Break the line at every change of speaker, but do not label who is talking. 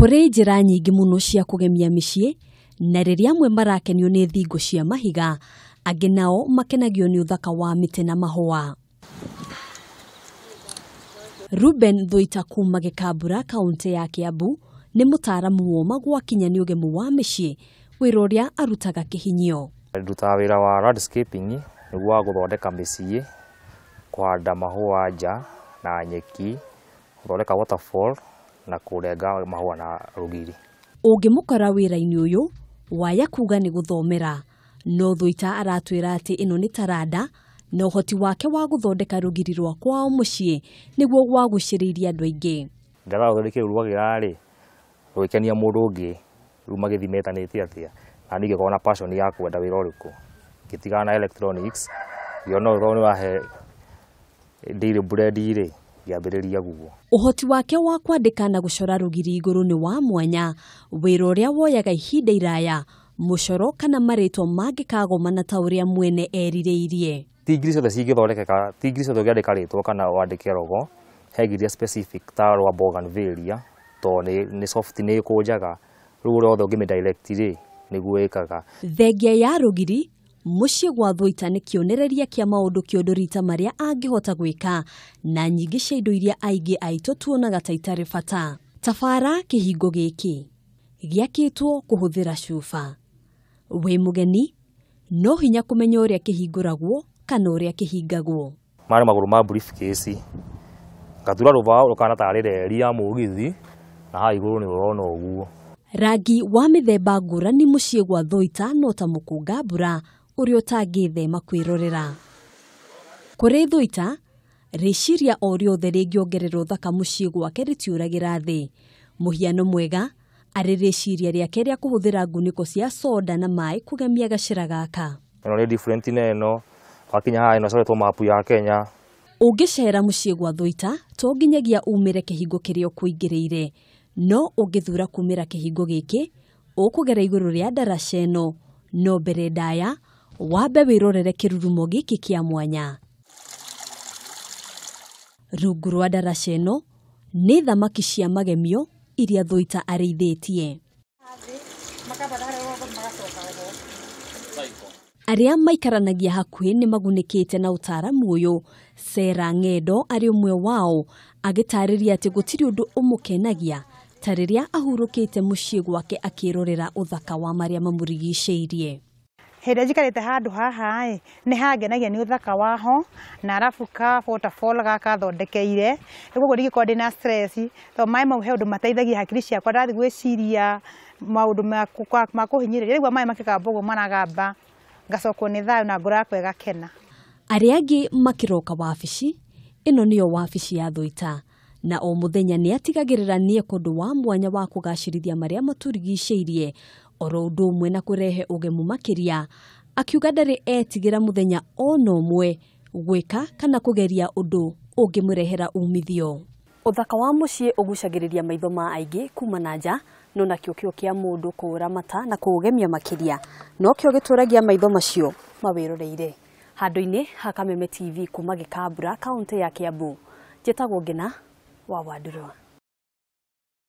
Kũrĩ njĩra nyingĩ mũno cia kũgemia mĩciĩ, na rĩrĩa amwe marakenio nĩ thingo cia mahiga, angĩ nao makenagio nĩ ũthaka wa mĩtĩ na mahũa. Ruben Thuita kuma Gĩkambura, kaunti ya Kiambu, nĩ mũtaaramu woma gwakinya nĩ ũgemu wa mĩciĩ, wĩra ũrĩa arutaga Kĩhinyio.
Ndutaga wĩra wa landscaping nĩguo wa gũthondeka mĩciĩ, kũhanda mahũa nja na nyeki, gũthondeka waterfall na kũrenga mahũa na rũgiri.
Ũngĩmũkora wĩra-inĩ ũyũ, waya kuga nĩ gũthomera, no Thuita aratwĩra atĩ ĩno nĩ taranda, na ũhoti wake wa gũthondeka rũgiri rwa kwao mũciĩ nĩguo gwagucĩrĩirie andũ aingĩ.
Ndaga gũthondeka rũgagĩra rĩ, rwĩkenia mũndũ ũngĩ, rĩu magĩthimetanĩte atĩa, na ningĩ korwo na passion ya kwenda wĩra ũrĩkũ. Gĩtigana na electronics, yona ũthoni wahe daily bread rĩ, yambĩrĩria guo.
Ũhoti wake wa kwandĩka na gũcora rũgiri igũrũ nĩ wa mwanya, wĩra ũrĩa woyaga ihinda iraya, mũcoro kana marĩtwa mangĩkagomana ta ũrĩa mwene erirĩirie.
Ti ngiri ciothe cingĩthondekeka, ti ngiri ciothe ũngĩandĩka rĩtwa kana wandĩke logo, he ngiri specific ta rwa bougainvillea, tondũ nĩ soft nĩ ĩkũnjaga, rĩu ũrĩa othe ũngĩmĩdirect rĩ, nĩguo ĩkaga.
Thengia ya rũgiri, mũciĩ gwa Thuita nĩ kĩonereria kĩa maũndũ kĩũndũ rita marĩa angĩhota gwĩka, na nyingĩ cia indo iria aingĩ aitũ tuonaga ta itarĩ bata. Tabara kĩhingo gĩkĩ gĩakĩtwo kũhũthĩra cuba. Wĩ mũgeni, no hinya kũmenya ũrĩa kĩhingũragwo kana ũrĩa kĩhingagwo.
Marĩ magũrũ ma briefcase, ngatura rũbaũ rũkana tarĩ reri ya mũgithi, na haha igũrũ nĩ ũrona ũguo. Rangi
wa mĩthemba ngũrani mũciĩ gwa Thuita no ta mũkũnga mbura ũrĩa ũtangĩthema kwĩrorera. Kũrĩ Thuita, rĩciria o rĩothe rĩngĩongerera ũthaka mũciĩ gwake rĩtiũragĩra thĩ. Mũhiano mwega arĩ rĩciria rĩake rĩa kũhũthĩra ngunĩko cia soda na maĩ kũgemia gacĩra gaka.
Ĩno nĩ different na ĩno, wakinya haha ĩno coretwo mapu ya Kenya.
Ũngĩcera mũciĩ gwa Thuita, to nginyagia umĩre kĩhingo kĩrĩa ũkũingĩrĩire, no ũngĩthura kumĩra kĩhingo gĩkĩ, ũkũgera igũrũ rĩa ndaraca ĩno, no mbere ndaya, wambe wĩrorere kĩrurumo gĩkĩ kĩa mwanya. Rungu rwa ndaraca ĩno, nĩ thamaki cia magemio iria Thuita arĩithĩtie. Arĩa maikaranagia hakuhĩ nĩ magunĩkĩte na ũtaaramu ũyũ. Sera Ng'endo arĩ ũmwe wao, agĩtarĩria atĩ gũtirĩ ũndũ ũmũkenagia ta rĩrĩa ahurũkĩte mũciĩ gwake akĩrorera ũthaka wa marĩa mamũrigicĩirie.
Hĩndĩ njikarĩte handũ haha nĩ hangenagia nĩ ũthaka waho, na arabu ka waterfall gaka thondekeire, ũguo ndingĩkorwo ndĩ na stress, tondũ maĩ mau he ũndũ mateithagia hakiri ciakwa ndathiĩ gwĩciria maũndũ ma kũhinyĩrĩria, rĩu maĩ makĩgamba ũguo maragamba, ngacokwo nĩ thayũ na ngoro yakwa ĩgakena.
Arĩa angĩ makĩroka wabici, ĩno nĩyo wabici ya Thuita, na o mũthenya nĩ atigagĩrĩra nĩ ekũndũ wa mwanya wa kũgacĩrithia marĩa matũrigicĩirie, oro ũndũ ũmwe na kũrehe ũgemu makĩria, akiuga ndarĩ etigĩra mũthenya ona ũmwe gwĩka kana kũgeria ũndũ ũngĩmũrehera umithio. Ũthaka wa mũciĩ ũgucagĩrĩria maitho ma aingĩ kuma na nja, no nakĩo kĩo kĩa mũndũ kũũramata na kũũgemia makĩria, no kĩo gĩtũragia maitho macio mawĩroreire. Handũ-inĩ ha Kameme TV kuma Gĩkambura, kaunti ya Kiambu, njĩtagwo Ngina wa Wandurwa.